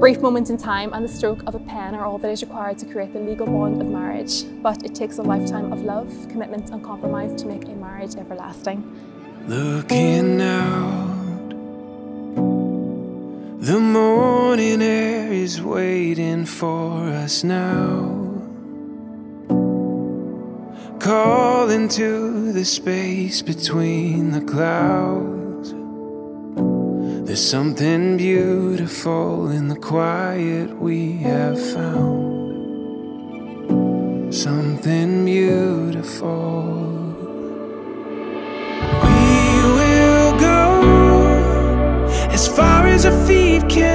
brief moment in time and the stroke of a pen are all that is required to create the legal bond of marriage, but it takes a lifetime of love, commitment and compromise to make a marriage everlasting. Looking out, the morning air is waiting for us now, calling to the space between the clouds. There's something beautiful in the quiet we have found. Something beautiful. We will go as far as our feet can